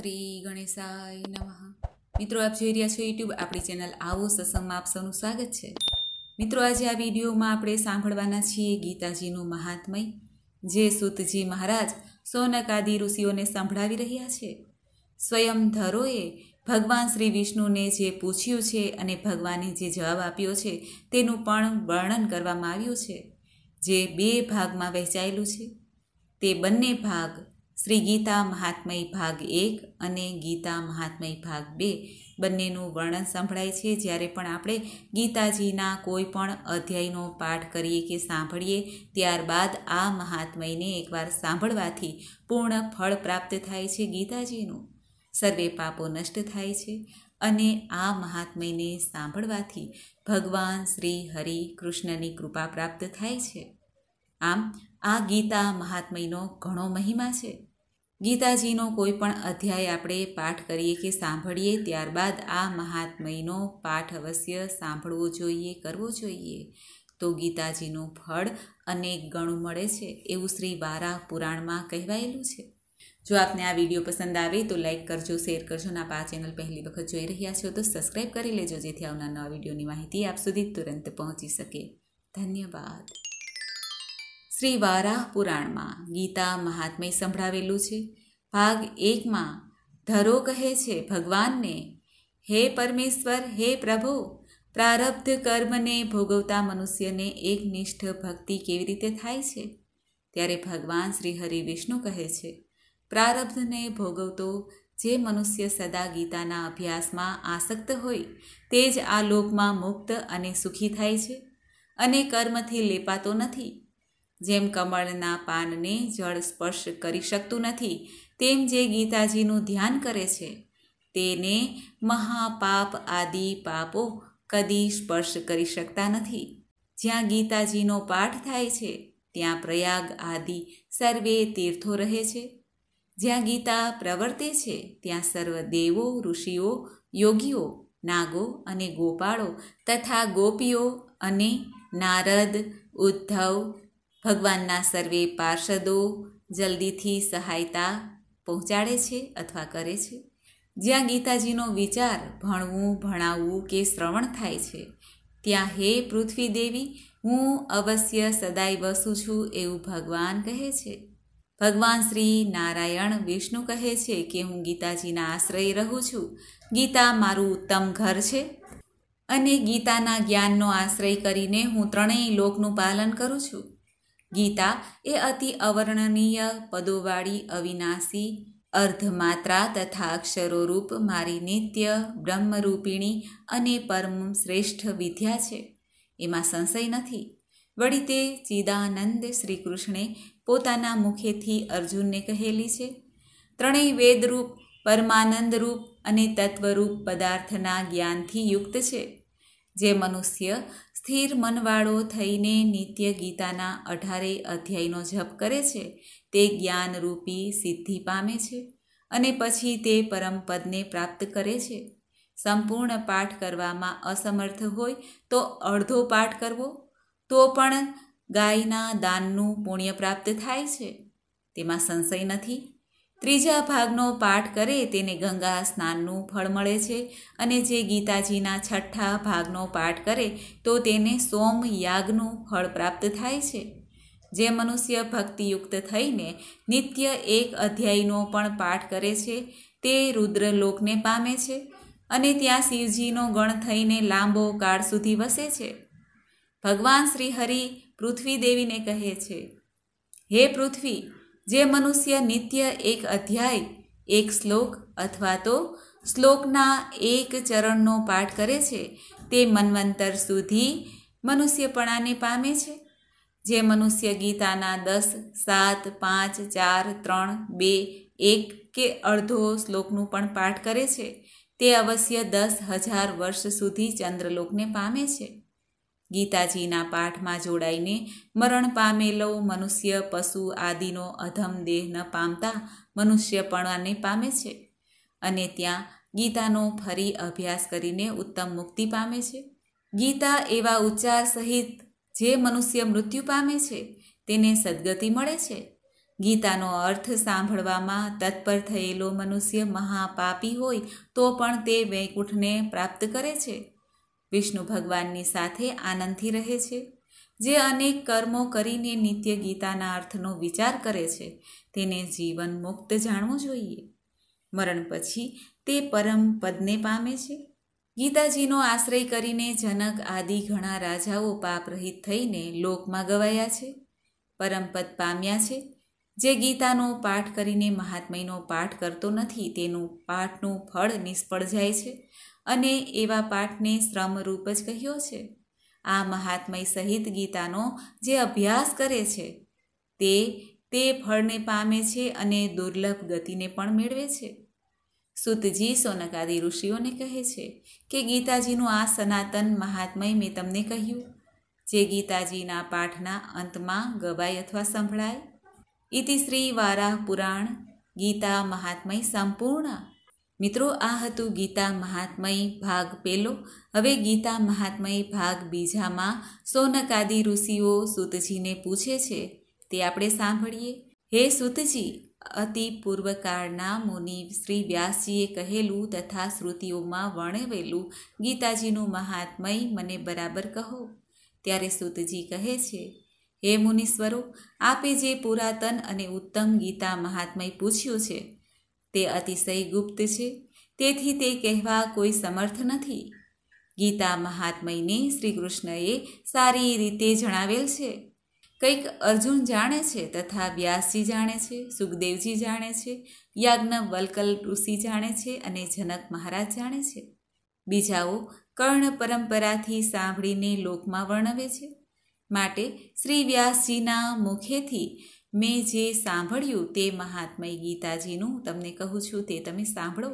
શ્રી ગણેશાય નમઃ। મિત્રો, આપ જોઈ રહ્યા છો યુટ્યુબ આપણી ચેનલ આવો સત્સંગમાં આપ સૌનું સ્વાગત છે। મિત્રો, આજે આ વિડીયોમાં આપણે સાંભળવાના છીએ ગીતાજીનું મહાત્મય, જે સૂતજી મહારાજ સૌનક આદિ ઋષિઓને સંભળાવી રહ્યા છે। સ્વયં ધરોએ ભગવાન શ્રી વિષ્ણુને જે પૂછ્યું છે અને ભગવાને જે જવાબ આપ્યો છે તેનું પણ વર્ણન કરવામાં આવ્યું છે, જે બે ભાગમાં વહેંચાયેલું છે। તે બંને ભાગ શ્રી ગીતા મહાત્મય ભાગ 1 અને ગીતા મહાત્મય ભાગ 2 બંનેનું વર્ણન સંભળાય છે। જ્યારે પણ આપણે ગીતાજીના કોઈ પણ અધ્યાયનો પાઠ કરીએ કે સાંભળીએ, ત્યારબાદ આ મહાત્મયને એકવાર સાંભળવાથી પૂર્ણ ફળ પ્રાપ્ત થાય છે ગીતાજીનું, સર્વે પાપો નષ્ટ થાય છે અને આ મહાત્મયને સાંભળવાથી ભગવાન શ્રી હરિ કૃષ્ણની કૃપા પ્રાપ્ત થાય છે। આમ આ ગીતા મહાત્મયનો ઘણો મહિમા છે। ગીતાજીનો કોઈ પણ અધ્યાય આપણે પાઠ કરીએ કે સાંભળીએ, ત્યારબાદ આ મહાત્મયનો પાઠ અવશ્ય સાંભળવો જોઈએ, કરવો જોઈએ, તો ગીતાજીનું ફળ અનેક ગણું મળે છે એવું શ્રી વારાહ પુરાણમાં કહેવાયેલું છે। જો આપને આ વિડીયો પસંદ આવે તો લાઇક કરજો, શેર કરજો અને આ ચેનલ પહેલી વખત જોઈ રહ્યા છો તો સબસ્ક્રાઈબ કરી લેજો, જેથી આવનાર નવા વિડીયોની માહિતી આપ સુધી તુરંત પહોંચી શકે। ધન્યવાદ। શ્રી વારાહ પુરાણમાં ગીતા મહાત્મય સંભળાવેલું છે। ભાગ 1માં ધરો કહે છે ભગવાનને, હે પરમેશ્વર, હે પ્રભુ, પ્રારબ્ધ કર્મને ભોગવતા મનુષ્યને એકનિષ્ઠ ભક્તિ કેવી રીતે થાય છે? ત્યારે ભગવાન શ્રી હરિ વિષ્ણુ કહે છે, પ્રારબ્ધને ભોગવતો જે મનુષ્ય સદા ગીતાના અભ્યાસમાં આસક્ત હોય તે જ આ લોકમાં મુક્ત અને સુખી થાય છે અને કર્મથી લેપાતો નથી। જેમ કમળના પાનને જળ સ્પર્શ કરી શકતું નથી, તેમ જે ગીતાજીનું ધ્યાન કરે છે તેને મહાપાપ આદિ પાપો કદી સ્પર્શ કરી શકતા નથી। જ્યાં ગીતાજીનો પાઠ થાય છે ત્યાં પ્રયાગ આદિ સર્વે તીર્થો રહે છે। જ્યાં ગીતા પ્રવર્તે છે ત્યાં સર્વ દેવો, ઋષિઓ, યોગીઓ, નાગો અને ગોપાળો તથા ગોપીઓ અને નારદ, ઉદ્ધવ, ભગવાનના સર્વે પાર્ષદો જલ્દીથી સહાયતા પહોંચાડે છે અથવા કરે છે। જ્યાં ગીતાજીનો વિચાર, ભણવું, ભણાવવું કે શ્રવણ થાય છે ત્યાં હે પૃથ્વી દેવી, હું અવશ્ય સદાય વસું છું એવું ભગવાન કહે છે। ભગવાન શ્રી નારાયણ વિષ્ણુ કહે છે કે હું ગીતાજીના આશ્રય રહું છું। ગીતા મારું ઉત્તમ ઘર છે અને ગીતાના જ્ઞાનનો આશ્રય કરીને હું ત્રણેય લોકનું પાલન કરું છું। ગીતા એ અતિ અવર્ણનીય પદોવાળી અવિનાશી અર્ધમાત્રા તથા અક્ષરો રૂપ મારી નિત્ય બ્રહ્મરૂપિણી અને પરમ શ્રેષ્ઠ વિદ્યા છે, એમાં સંશય નથી। વળી તે ચિદાનંદ શ્રી કૃષ્ણે પોતાના મુખેથી અર્જુનને કહેલી છે। ત્રણેય વેદરૂપ, પરમાનંદરૂપ અને તત્વરૂપ પદાર્થના જ્ઞાનથી યુક્ત છે। જે મનુષ્ય સ્થિર મનવાળો થઈને નિત્ય ગીતાના 18 અધ્યાયનો જપ કરે છે તે જ્ઞાનરૂપી સિદ્ધિ પામે છે અને પછી તે પરમપદને પ્રાપ્ત કરે છે। સંપૂર્ણ પાઠ કરવામાં અસમર્થ હોય તો અડધો પાઠ કરવો તો પણ ગાયના દાનનું પુણ્ય પ્રાપ્ત થાય છે, તેમાં સંશય નથી। ત્રીજા ભાગનો પાઠ કરે તેને ગંગા સ્નાનનું ફળ મળે છે અને જે ગીતાજીના 6ઠા ભાગનો પાઠ કરે તો તેને સોમ યાગનું ફળ પ્રાપ્ત થાય છે। જે મનુષ્ય ભક્તિયુક્ત થઈને નિત્ય 1 અધ્યાયનો પણ પાઠ કરે છે તે રુદ્રલોકને પામે છે અને ત્યાં શિવજીનો ગણ થઈને લાંબો કાળ સુધી વસે છે। ભગવાન શ્રી હરિ પૃથ્વી દેવીને કહે છે, હે પૃથ્વી, જે મનુષ્ય નિત્ય 1 અધ્યાય, 1 શ્લોક અથવા તો શ્લોકના 1 ચરણનો પાઠ કરે છે તે મન્વંતર સુધી મનુષ્યપણાને પામે છે। જે મનુષ્ય ગીતાના 10, 7, 5, 4, 3, 2, 1 કે અડધો શ્લોકનું પણ પાઠ કરે છે તે અવશ્ય 10,000 વર્ષ સુધી ચંદ્રલોકને પામે છે। ગીતાજીના પાઠમાં જોડાઈને મરણ પામેલો મનુષ્ય પશુ આદિનો અધમ દેહ ન પામતા મનુષ્યપણાને પામે છે અને ત્યાં ગીતાનો ફરી અભ્યાસ કરીને ઉત્તમ મુક્તિ પામે છે। ગીતા એવા ઉચ્ચાર સહિત જે મનુષ્ય મૃત્યુ પામે છે તેને સદગતિ મળે છે। ગીતાનો અર્થ સાંભળવામાં તત્પર થયેલો મનુષ્ય મહાપાપી હોય તો પણ તે વૈકુંઠને પ્રાપ્ત કરે છે. વિષ્ણુ ભગવાનની સાથે આનંદથી રહે છે. જે અનેક કર્મો કરીને નિત્ય ગીતાના અર્થનો વિચાર કરે છે તેને જીવન મુક્ત જાણવું જોઈએ. મરણ પછી તે પરમ પદને પામે છે. ગીતાજીનો આશ્રય કરીને જનક આદિ ઘણા રાજાઓ પાપરહિત થઈને લોકમાં ગવાયા છે, પરમપદ પામ્યા છે. જે ગીતાનો પાઠ કરીને મહાત્મયનો પાઠ કરતો નથી તેનું પાઠનું ફળ નિષ્ફળ જાય છે અને એવા પાઠને શ્રમરૂપ જ કહ્યો છે. આ મહાત્મય સહિત ગીતાનો જે અભ્યાસ કરે છે તે ફળને પામે છે અને દુર્લભ ગતિને પણ મેળવે છે. સૂતજી સૌનકાદિ ઋષિઓને કહે છે કે ગીતાજીનું આ સનાતન મહાત્મય મેં તમને કહ્યું, જે ગીતાજીના પાઠના અંતમાં ગવાય અથવા સંભળાય. ઇતિ શ્રી વારાહ પુરાણ ગીતા મહાત્મય સંપૂર્ણ. મિત્રો, આ હતું ગીતા મહાત્મય ભાગ પહેલો. હવે ગીતા મહાત્મય ભાગ બીજામાં સૌનકાદિ ઋષિઓ સૂતજીને પૂછે છે તે આપણે સાંભળીએ. હે સૂતજી, અતિ પૂર્વકાળના મુનિ શ્રી વ્યાસજીએ કહેલું તથા શ્રુતિઓમાં વર્ણવેલું ગીતાજીનું મહાત્મય મને બરાબર કહો. ત્યારે સૂતજી કહે છે, હે મુનીશ્વરો, આપે જે પુરાતન અને ઉત્તમ ગીતા મહાત્મય પૂછ્યું છે તે અતિશય ગુપ્ત છે, તેથી તે કહેવા કોઈ સમર્થ નથી. ગીતા મહાત્મયને શ્રી કૃષ્ણએ સારી રીતે જણાવેલ છે. કંઈક અર્જુન જાણે છે તથા વ્યાસજી જાણે છે, સુખદેવજી જાણે છે, યાજ્ઞવલ્કલ ઋષિ જાણે છે અને જનક મહારાજ જાણે છે. બીજાઓ કર્ણ પરંપરાથી સાંભળીને લોકમાં વર્ણવે છે. માટે શ્રી વ્યાસજીના મુખેથી મેં જે સાંભળ્યું તે મહાત્મય ગીતાજીનું તમને કહું છું તે તમે સાંભળો.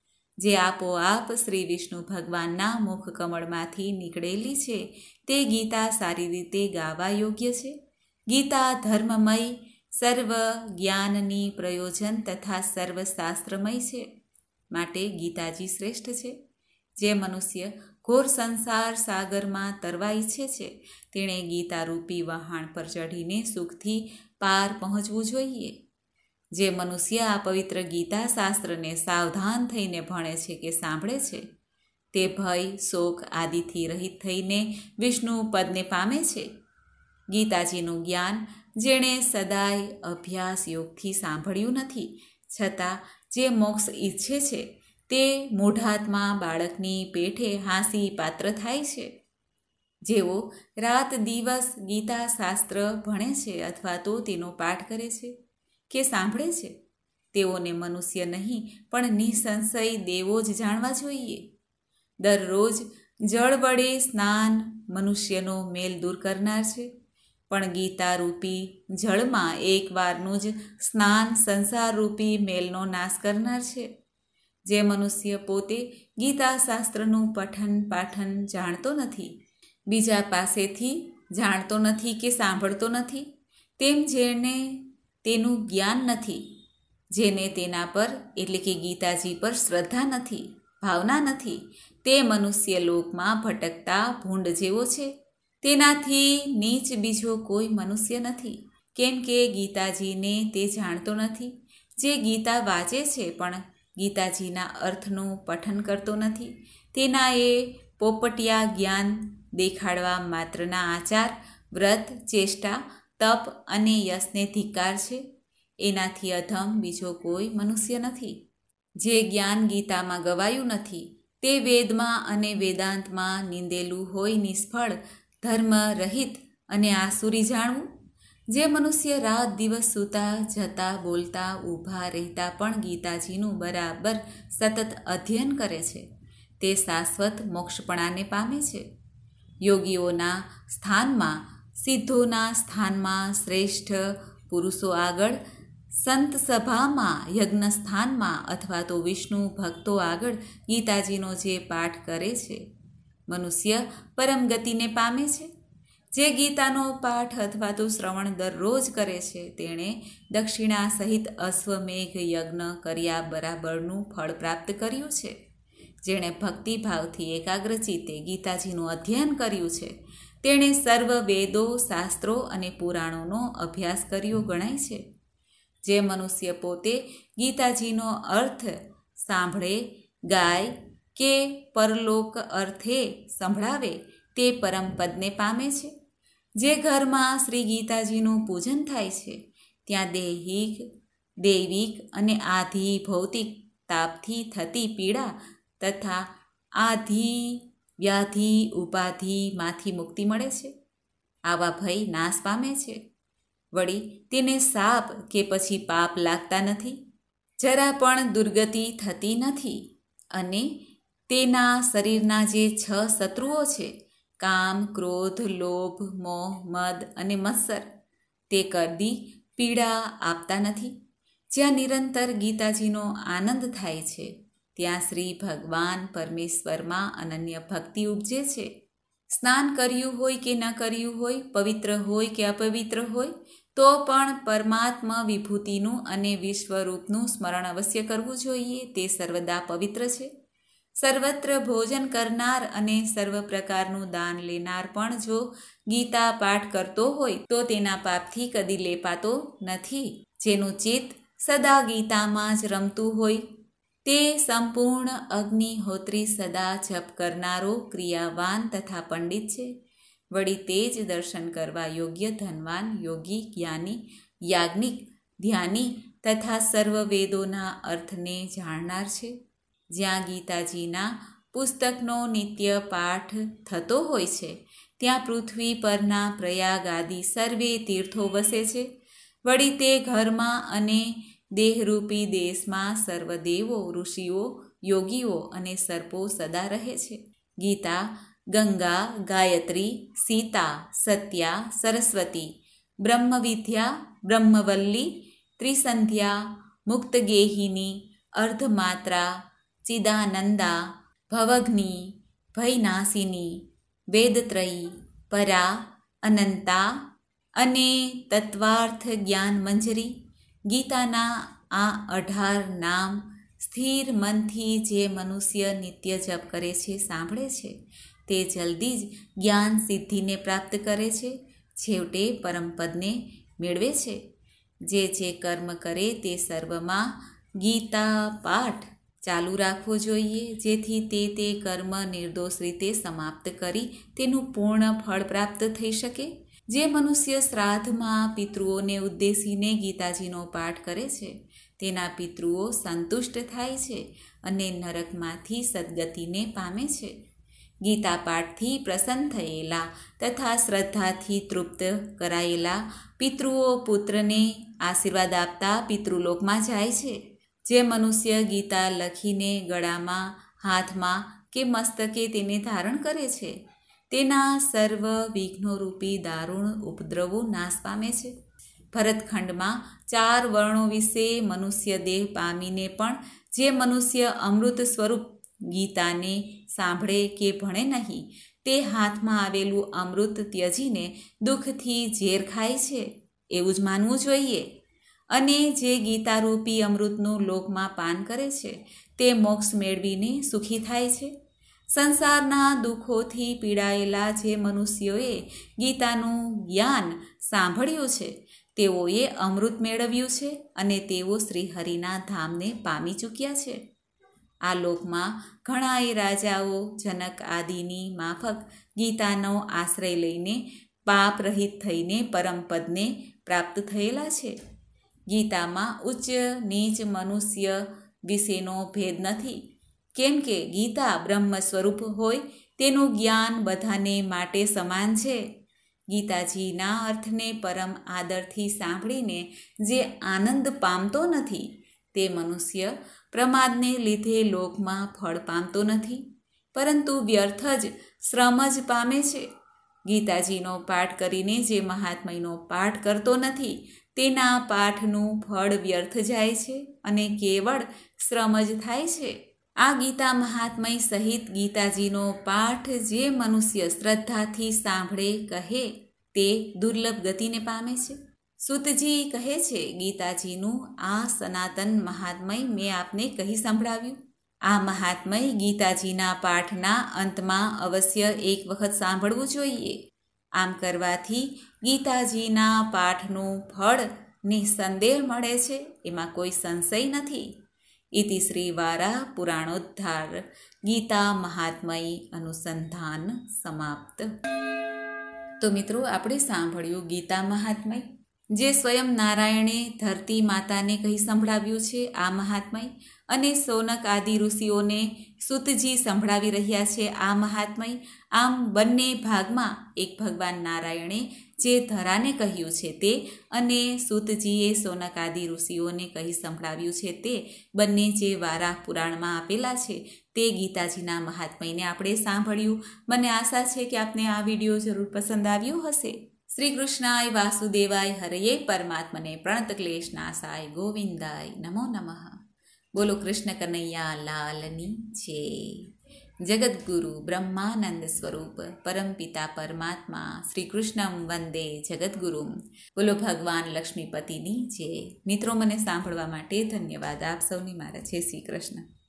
જે આપોઆપ શ્રી વિષ્ણુ ભગવાનના મુખ કમળમાંથી નીકળેલી છે તે ગીતા સારી રીતે ગાવા યોગ્ય છે. ગીતા ધર્મમય, સર્વ જ્ઞાનની પ્રયોજન તથા સર્વશાસ્ત્રમય છે. માટે ગીતાજી શ્રેષ્ઠ છે. જે મનુષ્ય ઘોર સંસાર સાગરમાં તરવા ઈચ્છે છે તેણે ગીતારૂપી વહાણ પર ચઢીને સુખથી પાર પહોંચવું જોઈએ. જે મનુષ્ય આ પવિત્ર ગીતા શાસ્ત્રને સાવધાન થઈને ભણે છે કે સાંભળે છે તે ભય, શોક આદિથી રહિત થઈને વિષ્ણુ પદને પામે છે. ગીતાજીનું જ્ઞાન જેણે સદાય અભ્યાસ યોગથી સાંભળ્યું નથી છતાં જે મોક્ષ ઈચ્છે છે તે મૂઢાત્મા બાળકની પેઠે હાંસી પાત્ર થાય છે. જેઓ રાત દિવસ ગીતા શાસ્ત્ર ભણે છે અથવા તો તેનો પાઠ કરે છે કે સાંભળે છે તેઓને મનુષ્ય નહીં પણ નિસંશય દેવો જ જાણવા જોઈએ. દરરોજ જળ વડે સ્નાન મનુષ્યનો મેલ દૂર કરનાર છે, પણ ગીતારૂપી જળમાં એકવારનું જ સ્નાન સંસારરૂપી મેલનો નાશ કરનાર છે. જે મનુષ્ય પોતે ગીતા શાસ્ત્રનું પઠન પાઠન જાણતો નથી, બીજા પાસેથી જાણતો નથી કે સાંભળતો નથી, તેમ જેને તેનું જ્ઞાન નથી, જેને તેના પર એટલે કે ગીતાજી પર શ્રદ્ધા નથી, ભાવના નથી, તે મનુષ્ય લોકમાં ભટકતા ભૂંડ જેવો છે. તેનાથી નીચ બીજો કોઈ મનુષ્ય નથી, કેમ કે ગીતાજીને તે જાણતો નથી. જે ગીતા વાંચે છે પણ ગીતાજીના અર્થનું પઠન કરતો નથી, તેના એ પોપટિયા જ્ઞાન દેખાડવા માત્રના આચાર, વ્રત, ચેષ્ટા, તપ અને યશને ધિક્કાર છે. એનાથી અધમ બીજો કોઈ મનુષ્ય નથી. જે જ્ઞાન ગીતામાં ગવાયું નથી તે વેદમાં અને વેદાંતમાં નિંદેલું હોય નિષ્ફળ, ધર્મ રહિત અને આસુરી જાણવું. જે મનુષ્ય રાત દિવસ સૂતા જતા બોલતા ઊભા રહેતા પણ ગીતાજીનું બરાબર સતત અધ્યયન કરે છે તે શાશ્વત મોક્ષપણાને પામે છે. યોગીઓના સ્થાનમાં, સિદ્ધોના સ્થાનમાં, શ્રેષ્ઠ પુરુષો આગળ, સંત સભામાં, યજ્ઞ સ્થાનમાં અથવા તો વિષ્ણુ ભક્તો આગળ ગીતાજીનો જે પાઠ કરે છે મનુષ્ય પરમ ગતિને પામે છે. જે ગીતાનો પાઠ અથવા તો શ્રવણ દરરોજ કરે છે તેણે દક્ષિણા સહિત અશ્વમેઘ યજ્ઞ કર્યા બરાબરનું ફળ પ્રાપ્ત કર્યું છે. જેણે ભક્તિભાવથી એકાગ્રચિત્તે ગીતાજીનું અધ્યયન કર્યું છે તેણે સર્વ વેદો, શાસ્ત્રો અને પુરાણોનો અભ્યાસ કર્યો ગણાય છે. જે મનુષ્ય પોતે ગીતાજીનો અર્થ સાંભળે, ગાય કે પરલોક અર્થે સંભળાવે તે પરમપદને પામે છે. જે ઘરમાં શ્રી ગીતાજીનું પૂજન થાય છે ત્યાં દૈવિક અને આધિ ભૌતિક તાપથી થતી પીડા તથા આધિ વ્યાધિ ઉપાધિમાંથી મુક્તિ મળે છે. આવા ભય નાશ પામે છે. વળી તેને સાપ કે પછી પાપ લાગતા નથી, જરા પણ દુર્ગતિ થતી નથી અને તેના શરીરના જે 6 શત્રુઓ છે, કામ, ક્રોધ, લોભ, મોહ, મદ અને મત્સર, તે કદી પીડા આપતા નથી. જ્યાં નિરંતર ગીતાજીનો આનંદ થાય છે ત્યાં શ્રી ભગવાન પરમેશ્વરમાં અનન્ય ભક્તિ ઉપજે છે. સ્નાન કર્યું હોય કે ન કર્યું હોય, પવિત્ર હોય કે અપવિત્ર હોય, તો પણ પરમાત્મા વિભૂતિનું અને વિશ્વરૂપનું સ્મરણ અવશ્ય કરવું જોઈએ. તે સર્વદા પવિત્ર છે. સર્વત્ર ભોજન કરનાર અને સર્વ પ્રકારનું દાન લેનાર પણ જો ગીતા પાઠ કરતો હોય તો તેના પાપથી કદી લેપાતો નથી. જેનું ચિત્ત સદા ગીતામાં જ રમતું હોય તે સંપૂર્ણ અગ્નિહોત્રી સદા જપ કરનારો ક્રિયાવાન તથા પંડિત છે. વળી તે જ દર્શન કરવા યોગ્ય ધનવાન, યોગી, જ્ઞાની, યાજ્ઞિક, ધ્યાની તથા સર્વ વેદોના અર્થને જાણનાર છે. જ્યાં ગીતાજીના પુસ્તકનો નિત્ય પાઠ થતો હોય છે ત્યાં પૃથ્વી પરના પ્રયાગ આદિ સર્વે તીર્થો વસે છે. વળી તે ઘરમાં અને દેહરૂપી દેશમાં સર્વદેવો, ઋષિઓ, યોગીઓ અને સર્પો સદા રહે છે. ગીતા, ગંગા, ગાયત્રી, સીતા, સત્યા, સરસ્વતી, બ્રહ્મવિદ્યા, બ્રહ્મવલ્લી, ત્રિસંધ્યા, મુક્તગેહિની, અર્ધમાત્રા, ચિદાનંદા, ભવગ્ની, ભયનાશિની, વેદત્રયી, પરા, અનંતા અને તત્વાર્થ જ્ઞાન મંજરી, ગીતાના આ 18 નામ સ્થિર મનથી જે મનુષ્ય નિત્ય જપ કરે છે, સાંભળે છે, તે જલ્દી જ જ્ઞાન સિદ્ધિને પ્રાપ્ત કરે છે, છેવટે પરમપદને મેળવે છે. જે કર્મ કરે તે સર્વમાં ગીતા પાઠ ચાલુ રાખવો જોઈએ, જેથી તે કર્મ નિર્દોષ રીતે સમાપ્ત કરી તેનું પૂર્ણ ફળ પ્રાપ્ત થઈ શકે. જે મનુષ્ય શ્રાદ્ધમાં પિતૃઓને ઉદ્દેશીને ગીતાજીનો પાઠ કરે છે તેના પિતૃઓ સંતુષ્ટ થાય છે અને નરકમાંથી સદગતિને પામે છે. ગીતા પાઠથી પ્રસન્ન થયેલા તથા શ્રદ્ધાથી તૃપ્ત કરાયેલા પિતૃઓ પુત્રને આશીર્વાદ આપતા પિતૃલોકમાં જાય છે. જે મનુષ્ય ગીતા લખીને ગળામાં, હાથમાં કે મસ્તકે તેને ધારણ કરે છે તેના સર્વ વિઘ્નોરૂપી દારૂણ ઉપદ્રવો નાશ પામે છે. ભરતખંડમાં 4 વર્ણો વિશે મનુષ્ય દેહ પામીને પણ જે મનુષ્ય અમૃત સ્વરૂપ ગીતાને સાંભળે કે ભણે નહીં, તે હાથમાં આવેલું અમૃત ત્યજીને દુઃખથી ઝેર ખાય છે એવું જ માનવું જોઈએ. અને જે ગીતારૂપી અમૃતનું લોકમાં પાન કરે છે તે મોક્ષ મેળવીને સુખી થાય છે. સંસારના દુઃખોથી પીડાયેલા જે મનુષ્યોએ ગીતાનું જ્ઞાન સાંભળ્યું છે તેઓએ અમૃત મેળવ્યું છે અને તેઓ શ્રીહરિના ધામને પામી ચૂક્યા છે. આ લોકમાં ઘણાએ રાજાઓ જનક આદિની માફક ગીતાનો આશ્રય લઈને પાપ રહિત થઈને પરમપદને પ્રાપ્ત થયેલા છે. ગીતામાં ઉચ્ચ નીચ મનુષ્ય વિશેનો ભેદ નથી, કેમ કે ગીતા બ્રહ્મ સ્વરૂપ હોય તેનું જ્ઞાન બધાને માટે સમાન છે. ગીતાજીના અર્થને પરમ આદરથી સાંભળીને જે આનંદ પામતો નથી તે મનુષ્ય પ્રમાદને લીધે લોકમાં ફળ પામતો નથી, પરંતુ વ્યર્થ જ શ્રમ જ પામે છે. ગીતાજીનો પાઠ કરીને જે મહાત્મયનો પાઠ કરતો નથી તેના પાઠનું ફળ વ્યર્થ જાય છે અને કેવળ શ્રમ જ થાય છે. આ ગીતા મહાત્મય સહિત ગીતાજીનો પાઠ જે મનુષ્ય શ્રદ્ધાથી સાંભળે કહે તે દુર્લભ ગતિને પામે છે. સૂતજી કહે છે, ગીતાજીનું આ સનાતન મહાત્મય મેં આપને કહી સંભળાવ્યું. આ મહાત્મય ગીતાજીના પાઠના અંતમાં અવશ્ય એક વખત સાંભળવું જોઈએ. આમ કરવાથી ગીતાજીના પાઠનું ફળ નિસંદેહ મળે છે, એમાં કોઈ સંશય નથી. ઇતિ શ્રી વારાહ પુરાણોદ્ધાર ગીતા મહાત્મય અનુસંધાન સમાપ્ત. તો મિત્રો, આપણે સાંભળ્યું ગીતા મહાત્મય, જે સ્વયં નારાયણે ધરતી માતાને કહી સંભળાવ્યું છે આ મહાત્મય, અને સૌનક આદિ ઋષિઓને સૂતજી સંભળાવી રહ્યા છે આ મહાત્મય. આમ બંને ભાગમાં એક ભગવાન નારાયણે જે ધરાને કહ્યું છે તે, અને સૂતજીએ સૌનક આદિ ઋષિઓને કહી સંભળાવ્યું છે તે, બંને જે વારાહ પુરાણમાં આપેલા છે તે ગીતાજીના મહાત્મયને આપણે સાંભળ્યું. મને આશા છે કે આપને આ વિડીયો જરૂર પસંદ આવ્યો હશે. શ્રી કૃષ્ણાય વાસુદેવાય હરયે પરમાત્મને પ્રણત ક્લેશનાશાય ગોવિંદાય નમો નમઃ. બોલો કૃષ્ણ કનૈયા લાલની જય. જગદ્ગુરુ બ્રહ્માનંદ સ્વરૂપ પરમપિતા પરમાત્મા શ્રી કૃષ્ણમ વંદે જગદ્ગુરુમ. બોલો ભગવાન લક્ષ્મીપતિની જય. મિત્રો, મને સાંભળવા માટે ધન્યવાદ. આપ સૌની મારા જય શ્રી કૃષ્ણ.